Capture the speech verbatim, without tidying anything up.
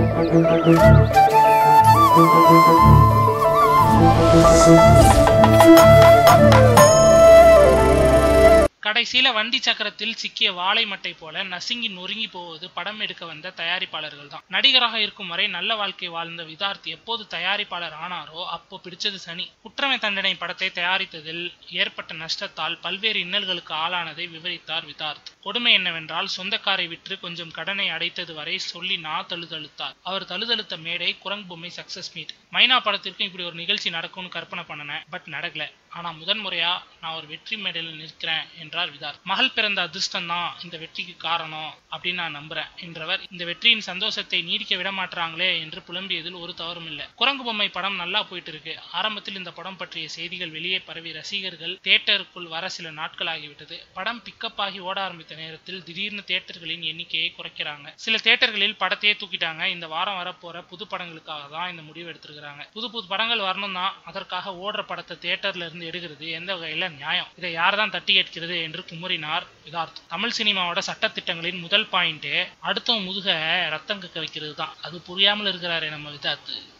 கடைசியில வண்டி சக்கரத்தில் சிக்கிய வாழை மட்டை போல நசுங்கி நொறுங்கி போவது படம் எடுக்க வந்த தயாரிப்பாளர்கள் தான். நடிகராக இருக்கும் வரை நல்ல வாழ்க்கை வாழ்ந்த விதார்த் எப்போது தயாரிப்பாளர் ஆனாரோ அப்போ பிடிச்சது சனி. குற்றமை தண்டனை படத்தை தயாரித்ததில் ஏற்பட்ட நஷ்டத்தால் பல்வேறு இன்னல்களுக்கு ஆளானதை விவரித்தார் விதார்த். கொடுமை என்னவென்றால் சொந்தக்காரை விற்று கொஞ்சம் கடனை அடைத்தது வரை சொல்லி நான் தழுதழுத்தார். அவர் தழுதழுத்த மேடை குரங்கு பொம்மை சக்சஸ் மீட். மைனா படத்திற்கும் இப்படி ஒரு நிகழ்ச்சி நடக்கும்னு கற்பனை பண்ணினேன், பட் நடக்கல. ஆனா முதன் முறையா நான் ஒரு வெற்றி மேடையில் நிற்கிறேன் என்றார் விதார்த். மகள் பிறந்த அதிர்ஷ்டம் தான் இந்த வெற்றிக்கு காரணம் அப்படின்னு நான் நம்புறேன் என்றவர் இந்த வெற்றியின் சந்தோஷத்தை நீடிக்க விட மாட்டாங்களே என்று புலம்பியதில் ஒரு தவறும் இல்லை. குரங்கு பொம்மை படம் நல்லா போயிட்டு இருக்கு. ஆரம்பத்தில் இந்த படம் பற்றிய செய்திகள் வெளியே பரவி ரசிகர்கள் தியேட்டருக்குள் வர சில நாட்கள் ஆகிவிட்டது. படம் பிக்கப் ஆகி ஓட ஆரம்பித்த நேரத்தில் திடீர்னு தியேட்டர்களின் எண்ணிக்கையை குறைக்கிறாங்க. சில தியேட்டர்களில் படத்தையே தூக்கிட்டாங்க. இந்த வாரம் வரப்போற புது படங்களுக்காக தான் இந்த முடிவு எடுத்திருக்கிறாங்க. புது புது படங்கள் வரணும் தான், அதற்காக ஓடுற படத்தை தியேட்டர்ல இருந்து எடுக்கிறது எந்த வகையில நியாயம்? இதை யார்தான் தட்டி கேட்கிறது என்று குமுறினார் விதார்த். தமிழ் சினிமாவோட சட்டத்திட்டங்களின் முதல் பாயிண்டே அடுத்தவன் முதுக ரத்தம் கக்க வைக்கிறது தான். அது புரியாமல் இருக்கிறாரே நம்ம விதார்த்.